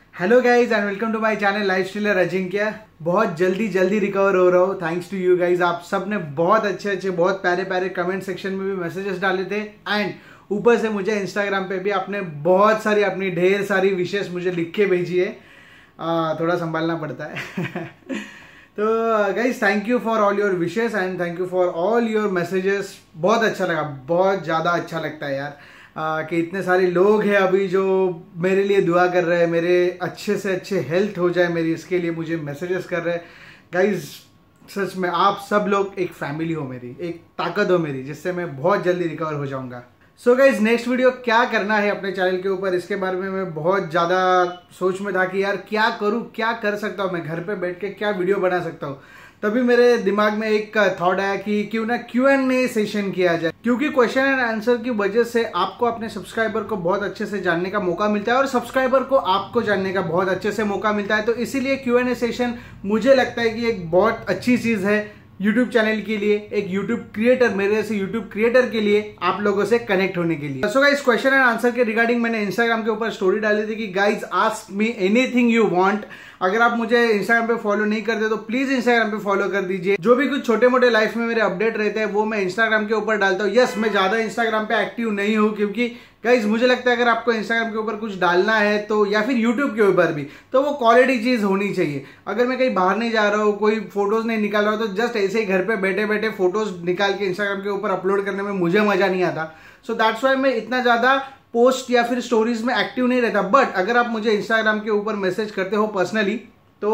Hello guys and welcome to my channel life styler Ajinkya. बहुत जल्दी recover हो रहा हूँ थैंक्स टू यू गाइज। आप सब ने बहुत अच्छे बहुत प्यारे कमेंट सेक्शन में भी मैसेजेस डाले थे एंड ऊपर से मुझे इंस्टाग्राम पे भी आपने बहुत सारी अपनी ढेर सारी विशेष मुझे लिख के भेजी है। थोड़ा संभालना पड़ता है तो guys thank you for all your wishes and thank you for all your messages. बहुत अच्छा लगा, बहुत ज़्यादा अच्छा लगता है यार कि इतने सारे लोग हैं अभी जो मेरे लिए दुआ कर रहे हैं, मेरे अच्छे से अच्छे हेल्थ हो जाए मेरी, इसके लिए मुझे मैसेजेस कर रहे हैं। गाइज सच में आप सब लोग एक फैमिली हो मेरी, एक ताकत हो मेरी, जिससे मैं बहुत जल्दी रिकवर हो जाऊंगा। सो गाइज नेक्स्ट वीडियो क्या करना है अपने चैनल के ऊपर, इसके बारे में मैं बहुत ज़्यादा सोच में था कि यार क्या करूँ, क्या कर सकता हूँ मैं घर पे बैठ के, क्या वीडियो बना सकता हूँ। तभी मेरे दिमाग में एक थॉट आया कि क्यों ना Q&A सेशन किया जाए, क्योंकि क्वेश्चन एंड आंसर की वजह से आपको अपने सब्सक्राइबर को बहुत अच्छे से जानने का मौका मिलता है और सब्सक्राइबर को आपको जानने का बहुत अच्छे से मौका मिलता है। तो इसीलिए Q&A सेशन मुझे लगता है कि एक बहुत अच्छी चीज है यूट्यूब चैनल के लिए, एक यूट्यूब क्रिएटर, मेरे जैसे यूट्यूब क्रिएटर के लिए, आप लोगों से कनेक्ट होने के लिए। So guys question and answer के रिगार्डिंग मैंने इंस्टाग्राम के ऊपर स्टोरी डाली थी कि guys ask me anything you want. अगर आप मुझे इंस्टाग्राम पे फॉलो नहीं करते तो प्लीज इंस्टाग्राम पे फॉलो कर दीजिए। जो भी कुछ छोटे मोटे लाइफ में मेरे अपडेट रहते हैं वो मैं इंस्टाग्राम के ऊपर डालता हूँ। यस, मैं ज्यादा इंस्टाग्राम पे एक्टिव नहीं हूँ क्योंकि गाइज मुझे लगता है अगर आपको इंस्टाग्राम के ऊपर कुछ डालना है तो, या फिर यूट्यूब के ऊपर भी, तो वो क्वालिटी चीज होनी चाहिए। अगर मैं कहीं बाहर नहीं जा रहा हूँ, कोई फोटोज नहीं निकाल रहा हूँ, तो जस्ट ऐसे ही घर पे बैठे बैठे फोटोज निकाल के इंस्टाग्राम के ऊपर अपलोड करने में मुझे मजा नहीं आता। सो दैट्स वाई मैं इतना ज्यादा पोस्ट या फिर स्टोरीज में एक्टिव नहीं रहता। बट अगर आप मुझे इंस्टाग्राम के ऊपर मैसेज करते हो पर्सनली तो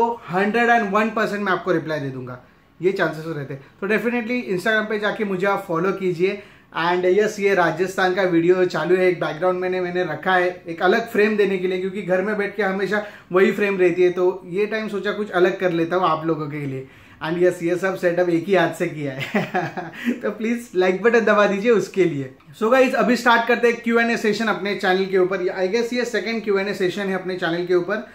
101% मैं आपको रिप्लाई दे दूंगा, ये चांसेस रहते हैं। तो डेफिनेटली इंस्टाग्राम पे जाके मुझे आप फॉलो कीजिए। एंड यस, ये राजस्थान का वीडियो चालू है, एक बैकग्राउंड मैंने रखा है एक अलग फ्रेम देने के लिए, क्योंकि घर में बैठ के हमेशा वही फ्रेम रहती है, तो ये टाइम सोचा कुछ अलग कर लेता हूँ आप लोगों के लिए। एंड यस, ये सब सेटअप एक ही हाथ से किया है तो प्लीज लाइक बटन दबा दीजिए उसके लिए। सो गाइस अभी स्टार्ट करते हैं Q&A सेशन अपने चैनल के ऊपर। आई गेस ये सेकंड Q&A सेशन है अपने चैनल के ऊपर।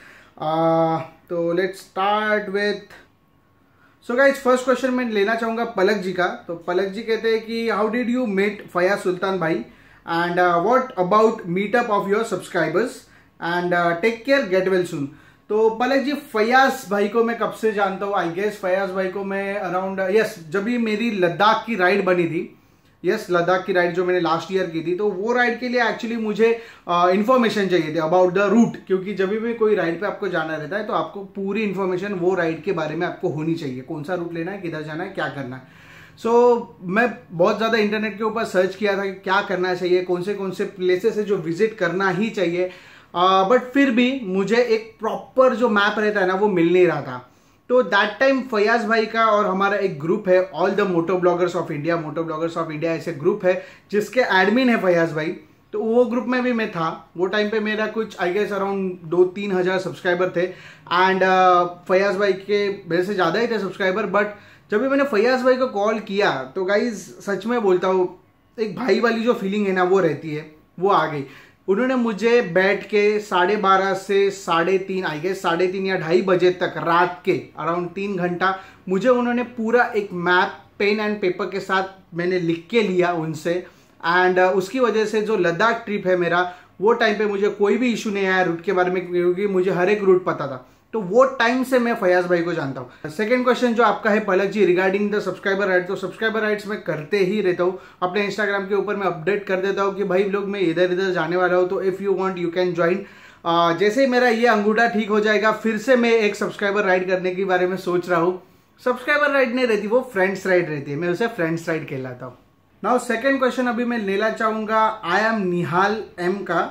तो let's start with, so guys first question मैं लेना चाहूंगा पलक जी का। तो पलक जी कहते हैं कि how did you meet Fayaz Sultan भाई and what about meetup of your subscribers and take care, get well soon. तो पलक जी, फयाज भाई को मैं कब से जानता हूँ, आई गेस फयाज भाई को मैं अराउंड जब भी मेरी लद्दाख की राइड बनी थी, लद्दाख की राइड जो मैंने लास्ट ईयर की थी, तो वो राइड के लिए एक्चुअली मुझे इन्फॉर्मेशन चाहिए थी अबाउट द रूट, क्योंकि जब भी कोई राइड पे आपको जाना रहता है तो आपको पूरी इन्फॉर्मेशन वो राइड के बारे में आपको होनी चाहिए, कौन सा रूट लेना है, किधर जाना है, क्या करना है। सो मैं बहुत ज़्यादा इंटरनेट के ऊपर सर्च किया था कि क्या करना चाहिए, कौन से प्लेसेस है जो विजिट करना ही चाहिए। बट फिर भी मुझे एक प्रॉपर जो मैप रहता है ना वो मिल नहीं रहा था। तो दैट टाइम फयाज भाई का और हमारा एक ग्रुप है all the moto bloggers of India, ऐसे ग्रुप है जिसके एडमिन है फयाज भाई। तो वो ग्रुप में भी मैं था। वो टाइम पे मेरा कुछ आई गेस अराउंड 2-3 हज़ार सब्सक्राइबर थे एंड फयाज भाई के मेरे से ज़्यादा ही थे सब्सक्राइबर। बट जब भी मैंने फयाज भाई को कॉल किया तो गाइज सच में बोलता हूँ, एक भाई वाली जो फीलिंग है ना वो रहती है, वो आ गई। उन्होंने मुझे बैठ के 12:30 से 3:30 आई गेस 3:30 या 2:30 बजे तक, रात के अराउंड 3 घंटा मुझे उन्होंने पूरा एक मैप पेन एंड पेपर के साथ मैंने लिख के लिया उनसे। एंड उसकी वजह से जो लद्दाख ट्रिप है मेरा, वो टाइम पे मुझे कोई भी इशू नहीं आया रूट के बारे में, क्योंकि मुझे हर एक रूट पता था। तो वो टाइम से मैं फयाज भाई को जानता हूँ। सेकंड क्वेश्चन जो आपका है Palak ji regarding the subscriber rights, तो सब्सक्राइबर राइट्स मैं करते ही रहता हूँ अपने इंस्टाग्राम के ऊपर। मैं अपडेट कर देता हूँ कि भाई लोग मैं इधर इधर जाने वाला हूँ, तो if you want you can join. जैसे ही मेरा ये अंगूठा ठीक हो जाएगा फिर से मैं एक सब्सक्राइबर राइड करने के बारे में सोच रहा हूँ। सब्सक्राइबर राइड नहीं रहती, वो फ्रेंड्स राइड रहती है, मैं उसे फ्रेंड्स राइड कहलाता हूँ। नाउ सेकेंड क्वेश्चन अभी मैं लेना चाहूँगा आई एम निहाल एम का।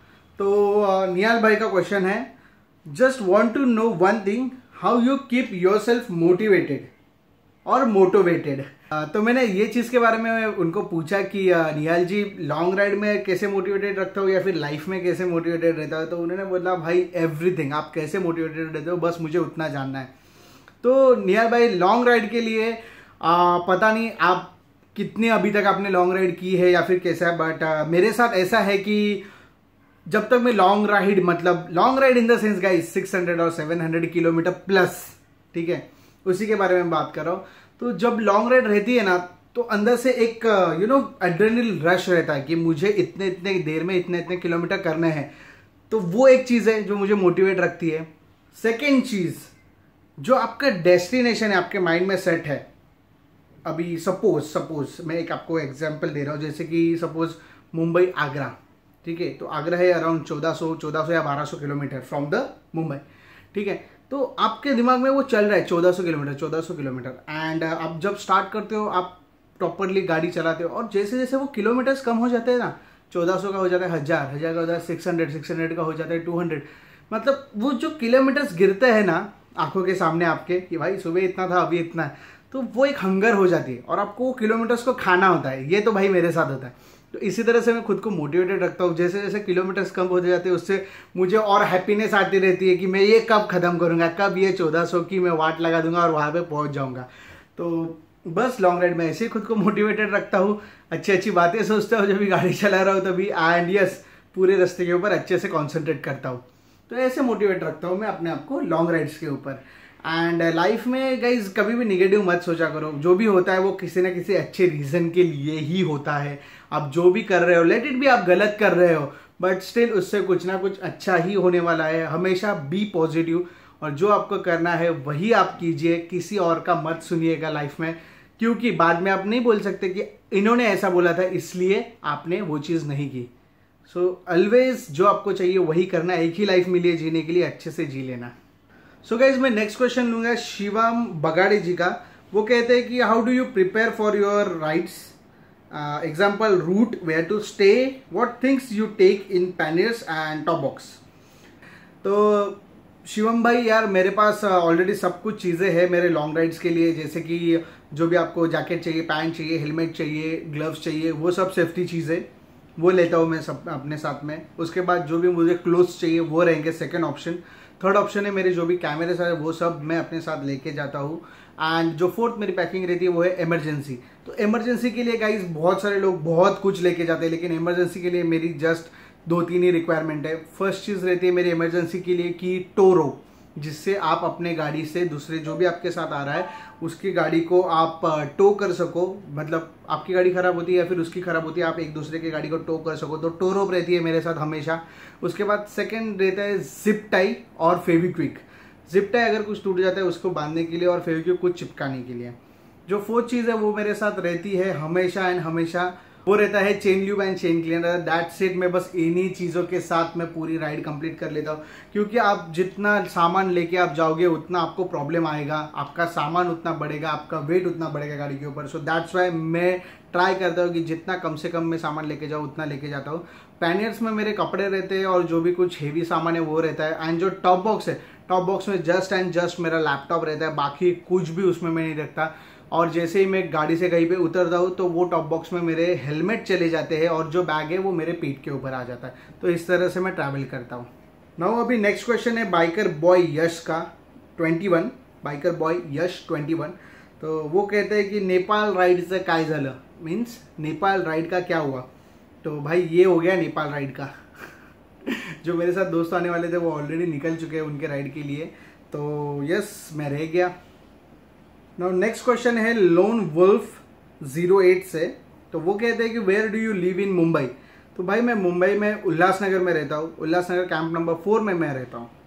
तो निहाल भाई का क्वेश्चन है, just want to know one thing, how you keep yourself motivated और मोटिवेटेड। तो मैंने ये चीज़ के बारे में उनको पूछा कि निहाल जी लॉन्ग राइड में कैसे मोटिवेटेड रखते हो या फिर लाइफ में कैसे मोटिवेटेड रहता है। तो उन्होंने बोला भाई एवरीथिंग, आप कैसे मोटिवेटेड रहते हो बस मुझे उतना जानना है। तो निहाल भाई लॉन्ग राइड के लिए पता नहीं आप कितनी अभी तक आपने लॉन्ग राइड की है या फिर कैसा है, बट मेरे साथ ऐसा है कि जब तक मैं लॉन्ग राइड, मतलब long ride in the sense guys 600 और 700 किलोमीटर प्लस, ठीक है, उसी के बारे में बात कर रहा हूँ। तो जब लॉन्ग राइड रहती है ना तो अंदर से एक एड्रेनल रश रहता है कि मुझे इतने इतने देर में इतने इतने किलोमीटर करने हैं। तो वो एक चीज़ है जो मुझे मोटिवेट रखती है। सेकेंड चीज़, जो आपका डेस्टिनेशन है आपके माइंड में सेट है, अभी सपोज मैं एक आपको एग्जांपल दे रहा हूँ, जैसे कि सपोज मुंबई आगरा, ठीक है, तो आगरा है अराउंड 1400 या 1200 किलोमीटर फ्रॉम द मुंबई, ठीक है। तो आपके दिमाग में वो चल रहा है 1400 किलोमीटर एंड आप जब स्टार्ट करते हो आप प्रॉपरली गाड़ी चलाते हो, और जैसे जैसे वो किलोमीटर्स कम हो जाते हैं ना, 1400 का हो जाता है 1000 का हो जाता है 600 का हो जाता है 200, मतलब वो जो किलोमीटर्स गिरते हैं ना आंखों के सामने आपके कि भाई सुबह इतना था अभी इतना है, तो वो एक हंगर हो जाती है और आपको किलोमीटर्स को खाना होता है। ये तो भाई मेरे साथ होता है। तो इसी तरह से मैं खुद को मोटिवेटेड रखता हूँ, जैसे जैसे किलोमीटर्स कम हो जाते हैं उससे मुझे और हैप्पीनेस आती रहती है कि मैं ये कब खत्म करूँगा, कब ये 1400 की मैं वाट लगा दूंगा और वहाँ पे पहुँच जाऊँगा। तो बस लॉन्ग राइड में ऐसे ही खुद को मोटिवेटेड रखता हूँ, अच्छी अच्छी बातें सोचता हूँ जब भी गाड़ी चला रहा हूँ तभी, एंड यस पूरे रास्ते के ऊपर अच्छे से कॉन्सेंट्रेट करता हूँ। तो ऐसे मोटिवेट रखता हूँ मैं अपने आप को लॉन्ग राइड्स के ऊपर। एंड लाइफ में गाइज कभी भी निगेटिव मत सोचा करो, जो भी होता है वो किसी ना किसी अच्छे रीजन के लिए ही होता है। आप जो भी कर रहे हो, लेट इट भी आप गलत कर रहे हो, बट स्टिल उससे कुछ ना कुछ अच्छा ही होने वाला है। हमेशा बी पॉजिटिव, और जो आपको करना है वही आप कीजिए, किसी और का मत सुनिएगा लाइफ में, क्योंकि बाद में आप नहीं बोल सकते कि इन्होंने ऐसा बोला था इसलिए आपने वो चीज़ नहीं की। सो ऑलवेज जो आपको चाहिए वही करना, एक ही लाइफ मिली है जीने के लिए, अच्छे से जी लेना। सो गाइज मैं नेक्स्ट क्वेश्चन लूंगा शिवम बगाड़े जी का। वो कहते हैं कि how do you prepare for your rides, example route, where to stay, what things you take in panniers and top box. तो शिवम भाई यार मेरे पास ऑलरेडी सब कुछ चीज़ें हैं मेरे लॉन्ग राइड्स के लिए, जैसे कि जो भी आपको जैकेट चाहिए, पैंट चाहिए, हेलमेट चाहिए, ग्लव्स चाहिए, वो सब सेफ्टी चीज़ें वो लेता हूँ मैं सब अपने साथ में। उसके बाद जो भी मुझे क्लोथ्स चाहिए वो रहेंगे सेकंड ऑप्शन। थर्ड ऑप्शन है मेरे जो भी कैमरे है वो सब मैं अपने साथ लेके जाता हूँ। एंड जो फोर्थ मेरी पैकिंग रहती है वो है इमरजेंसी। तो इमरजेंसी के लिए गाइज बहुत सारे लोग बहुत कुछ लेके जाते हैं, लेकिन इमरजेंसी के लिए मेरी जस्ट 2-3 ही रिक्वायरमेंट है। फर्स्ट चीज़ रहती है मेरी इमरजेंसी के लिए कि टो रोप, जिससे आप अपने गाड़ी से दूसरे जो भी आपके साथ आ रहा है उसकी गाड़ी को आप टो कर सको, मतलब आपकी गाड़ी खराब होती है या फिर उसकी खराब होती है, आप एक दूसरे की गाड़ी को टो कर सको, तो टो रोप रहती है मेरे साथ हमेशा। उसके बाद सेकंड रहता है जिप टाई और फेविक्विक। जिप टाई अगर कुछ टूट जाता है उसको बांधने के लिए, और फेविक्विक कुछ चिपकाने के लिए। जो फोर्थ चीज़ है वो मेरे साथ रहती है हमेशा एंड हमेशा, वो रहता है chain lube and chain cleaner. That's it. मैं बस इन्हीं चीज़ों के साथ मैं पूरी राइड कंप्लीट कर लेता हूँ, क्योंकि आप जितना सामान लेके आप जाओगे उतना आपको प्रॉब्लम आएगा, आपका सामान उतना बढ़ेगा, आपका वेट उतना बढ़ेगा गाड़ी के ऊपर। सो दैट्स वाई मैं ट्राई करता हूँ कि जितना कम से कम मैं सामान लेके जाऊँ उतना लेके जाता हूँ। पैनियर्स में मेरे कपड़े रहते हैं और जो भी कुछ हेवी सामान है वो रहता है। एंड जो टॉप बॉक्स है, टॉप बॉक्स में जस्ट एंड जस्ट मेरा लैपटॉप रहता है, बाकी कुछ भी उसमें मैं नहीं रखता। और जैसे ही मैं गाड़ी से कहीं पे उतरता हूँ तो वो टॉप बॉक्स में मेरे हेलमेट चले जाते हैं और जो बैग है वो मेरे पीठ के ऊपर आ जाता है। तो इस तरह से मैं ट्रैवल करता हूँ। नाउ अभी नेक्स्ट क्वेश्चन है बाइकर बॉय यश का 21, बाइकर बॉय यश 21। तो वो कहते हैं कि नेपाल राइडचं काय झालं, मीन्स नेपाल राइड का क्या हुआ। तो भाई ये हो गया नेपाल राइड का जो मेरे साथ दोस्त आने वाले थे वो ऑलरेडी निकल चुके हैं उनके राइड के लिए, तो यस मैं रह गया। नाउ नेक्स्ट क्वेश्चन है लोन वुल्फ 08 से। तो वो कहते हैं कि where do you live in Mumbai. तो भाई मैं मुंबई में उल्लासनगर में रहता हूँ, उल्लासनगर कैंप नंबर 4 में मैं रहता हूँ।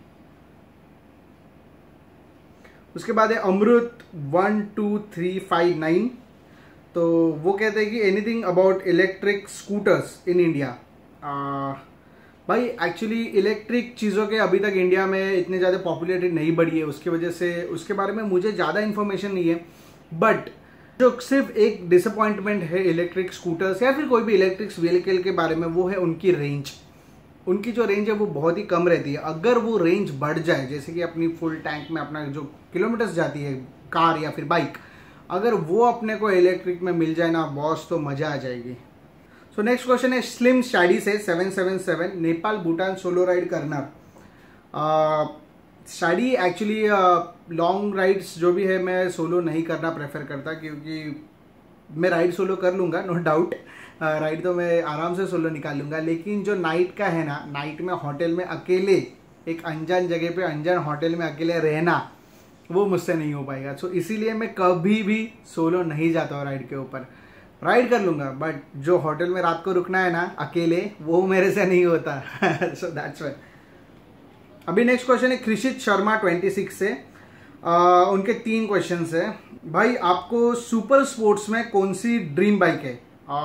उसके बाद है अमृत 12359। तो वो कहते हैं कि anything about electric scooters in India. भाई एक्चुअली इलेक्ट्रिक चीज़ों के अभी तक इंडिया में इतने ज़्यादा पॉपुलैरिटी नहीं बढ़ी है, उसकी वजह से उसके बारे में मुझे ज़्यादा इन्फॉर्मेशन नहीं है। बट जो सिर्फ एक डिसअपॉइंटमेंट है इलेक्ट्रिक स्कूटर्स या फिर कोई भी इलेक्ट्रिक व्हीकल के बारे में, वो है उनकी रेंज। उनकी जो रेंज है वो बहुत ही कम रहती है। अगर वो रेंज बढ़ जाए, जैसे कि अपनी फुल टैंक में अपना जो किलोमीटर्स जाती है कार या फिर बाइक, अगर वो अपने को इलेक्ट्रिक में मिल जाए ना बॉस, तो मज़ा आ जाएगी। सो नेक्स्ट क्वेश्चन है स्लिम शाडी से 777, नेपाल भूटान सोलो राइड करना। शाडी एक्चुअली लॉन्ग राइड्स जो भी है मैं सोलो नहीं करना प्रेफर करता, क्योंकि मैं राइड सोलो कर लूँगा नो डाउट, राइड तो मैं आराम से सोलो निकाल लूँगा, लेकिन जो नाइट का है ना, नाइट में होटल में अकेले एक अनजान जगह पे अनजान होटल में अकेले रहना, वो मुझसे नहीं हो पाएगा। सो इसीलिए मैं कभी भी सोलो नहीं जाता हूँ राइड के ऊपर। राइड कर लूँगा बट जो होटल में रात को रुकना है ना अकेले, वो मेरे से नहीं होता। So that's why. अभी नेक्स्ट क्वेश्चन है कृषित शर्मा 26 से। उनके 3 क्वेश्चन है। भाई आपको सुपर स्पोर्ट्स में कौन सी ड्रीम बाइक है?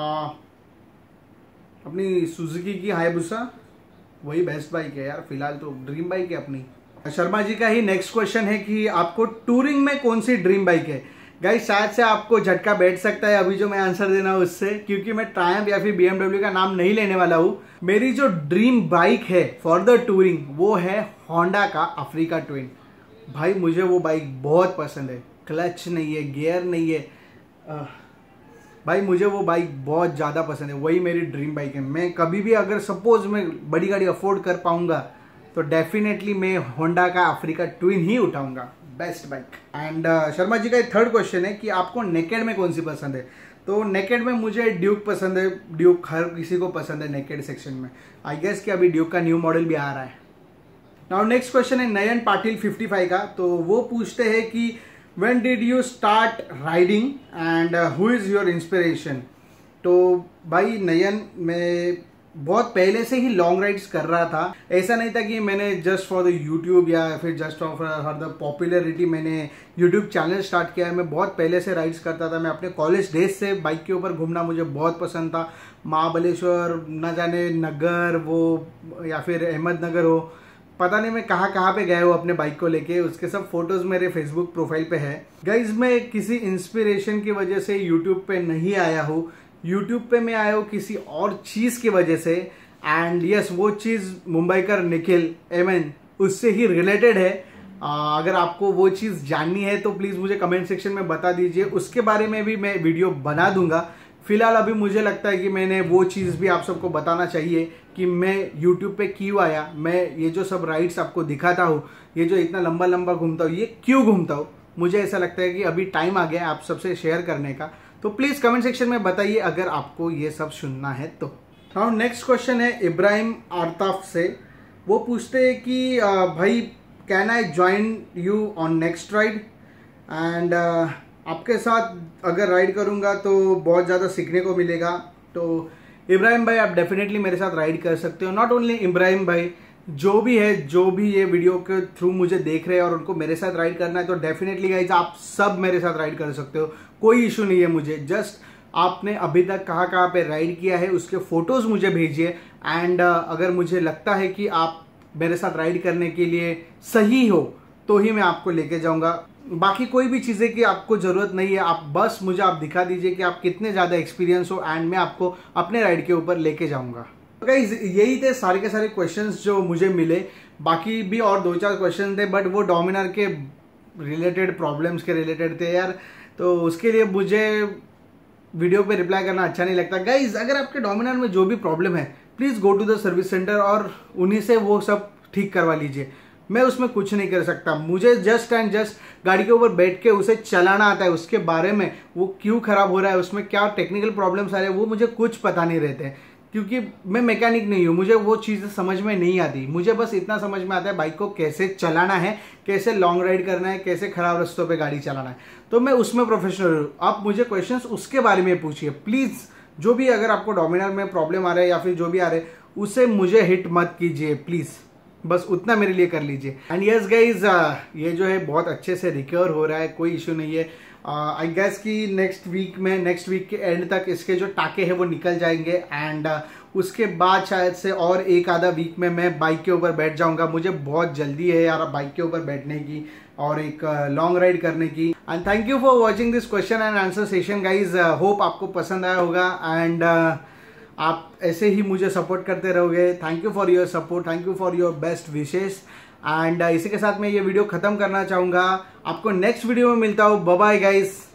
अपनी सुजुकी की हायाबुसा, वही बेस्ट बाइक है यार, फिलहाल तो ड्रीम बाइक है अपनी। शर्मा जी का ही नेक्स्ट क्वेश्चन है कि आपको टूरिंग में कौन सी ड्रीम बाइक है? गाइस शायद से आपको झटका बैठ सकता है अभी जो मैं आंसर देना हूं उससे, क्योंकि मैं ट्रायम्फ या फिर BMW का नाम नहीं लेने वाला हूं। मेरी जो ड्रीम बाइक है फॉर द टूरिंग वो है होंडा का अफ्रीका ट्विन। भाई मुझे वो बाइक बहुत पसंद है, क्लच नहीं है, गियर नहीं है, भाई मुझे वो बाइक बहुत ज़्यादा पसंद है, वही मेरी ड्रीम बाइक है। मैं कभी भी अगर सपोज मैं बड़ी गाड़ी अफोर्ड कर पाऊंगा तो डेफिनेटली मैं होंडा का अफ्रीका ट्विन ही उठाऊंगा, best bike. And Sharma ji का एक थर्ड क्वेश्चन है कि आपको नेकेड में कौन सी पसंद है? तो नेकेड में मुझे ड्यूक पसंद है, ड्यूक हर किसी को पसंद है नेकेड सेक्शन में। आई गेस कि अभी ड्यूक का न्यू मॉडल भी आ रहा है। नाउ नेक्स्ट क्वेश्चन है नयन पाटिल 55 का। तो वो पूछते हैं कि when did you start riding and who is your inspiration? तो भाई नयन, मैं बहुत पहले से ही लॉन्ग राइड्स कर रहा था। ऐसा नहीं था कि मैंने जस्ट फॉर द यूट्यूब या फिर जस्ट फॉर द पॉपुलरिटी मैंने यूट्यूब चैनल स्टार्ट किया है। मैं बहुत पहले से राइड्स करता था। मैं अपने कॉलेज डेज से बाइक के ऊपर घूमना मुझे बहुत पसंद था। महाबलेश्वर, न जाने नगर वो या फिर अहमदनगर हो, पता नहीं मैं कहाँ पे गया हूँ अपने बाइक को लेके, उसके सब फोटोज मेरे फेसबुक प्रोफाइल पे है। गाइज मैं किसी इंस्पिरेशन की वजह से यूट्यूब पे नहीं आया हूँ, यूट्यूब पे मैं आया हूँ किसी और चीज की वजह से। एंड यस, वो चीज मुंबईकर निखिल एमएन उससे ही रिलेटेड है। अगर आपको वो चीज जाननी है तो प्लीज मुझे कमेंट सेक्शन में बता दीजिए, उसके बारे में भी मैं वीडियो बना दूंगा। फिलहाल अभी मुझे लगता है कि मैंने वो चीज भी आप सबको बताना चाहिए कि मैं यूट्यूब पे क्यों आया, मैं ये जो सब राइड्स आपको दिखाता हूँ, ये जो इतना लंबा लंबा घूमता हूँ, ये क्यों घूमता हूँ। मुझे ऐसा लगता है कि अभी टाइम आ गया आप सबसे शेयर करने का। तो प्लीज कमेंट सेक्शन में बताइए अगर आपको ये सब सुनना है तो। नाउ नेक्स्ट क्वेश्चन है इब्राहिम आरताफ से। वो पूछते हैं कि भाई can I join you on next ride? And आपके साथ अगर राइड करूंगा तो बहुत ज़्यादा सीखने को मिलेगा। तो इब्राहिम भाई आप डेफिनेटली मेरे साथ राइड कर सकते हो। नॉट ओनली इब्राहिम भाई, जो भी है, जो भी ये वीडियो के थ्रू मुझे देख रहे हैं और उनको मेरे साथ राइड करना है तो डेफिनेटली गाइज आप सब मेरे साथ राइड कर सकते हो, कोई इशू नहीं है मुझे। जस्ट आपने अभी तक कहाँ कहाँ पे राइड किया है उसके फोटोज मुझे भेजिए। एंड अगर मुझे लगता है कि आप मेरे साथ राइड करने के लिए सही हो तो ही मैं आपको लेके जाऊंगा। बाकी कोई भी चीज़ें की आपको ज़रूरत नहीं है, आप बस मुझे आप दिखा दीजिए कि आप कितने ज़्यादा एक्सपीरियंस हो एंड मैं आपको अपने राइड के ऊपर लेके जाऊंगा। तो गाइस यही थे सारे के सारे क्वेश्चंस जो मुझे मिले। बाकी भी और 2-4 क्वेश्चन थे बट वो डोमिनार के रिलेटेड, प्रॉब्लम्स के रिलेटेड थे यार, तो उसके लिए मुझे वीडियो पे रिप्लाई करना अच्छा नहीं लगता। गाइज अगर आपके डोमिनार में जो भी प्रॉब्लम है please go to the service centre और उन्हीं से वो सब ठीक करवा लीजिए। मैं उसमें कुछ नहीं कर सकता, मुझे जस्ट एंड जस्ट गाड़ी के ऊपर बैठ के उसे चलाना आता है। उसके बारे में वो क्यों खराब हो रहा है, उसमें क्या टेक्निकल प्रॉब्लम्स आ रहे हैं, वो मुझे कुछ पता नहीं रहते, क्योंकि मैं मैकेनिक नहीं हूँ। मुझे वो चीज़ें समझ में नहीं आती, मुझे बस इतना समझ में आता है बाइक को कैसे चलाना है, कैसे लॉन्ग राइड करना है, कैसे खराब रास्तों पे गाड़ी चलाना है। तो मैं उसमें प्रोफेशनल हूँ। आप मुझे क्वेश्चंस उसके बारे में पूछिए प्लीज़। जो भी अगर आपको डोमिनार में प्रॉब्लम आ रहा है या फिर जो भी आ रहा है उसे मुझे हिट मत कीजिए प्लीज़, बस उतना मेरे लिए कर लीजिए। एंड यस गाइज ये जो है बहुत अच्छे से रिकवर हो रहा है, कोई इशू नहीं है। आई गेस कि नेक्स्ट वीक के एंड तक इसके जो टाके हैं वो निकल जाएंगे। एंड उसके बाद शायद से और एक आधा वीक में मैं बाइक के ऊपर बैठ जाऊंगा। मुझे बहुत जल्दी है यार बाइक के ऊपर बैठने की और एक लॉन्ग राइड करने की। And thank you for watching this question and answer session guys. Hope आपको पसंद आया होगा एंड आप ऐसे ही मुझे सपोर्ट करते रहोगे। Thank you for your support, thank you for your best wishes. And इसी के साथ मैं ये वीडियो खत्म करना चाहूँगा। आपको नेक्स्ट वीडियो में मिलता हूँ। Bye bye guys.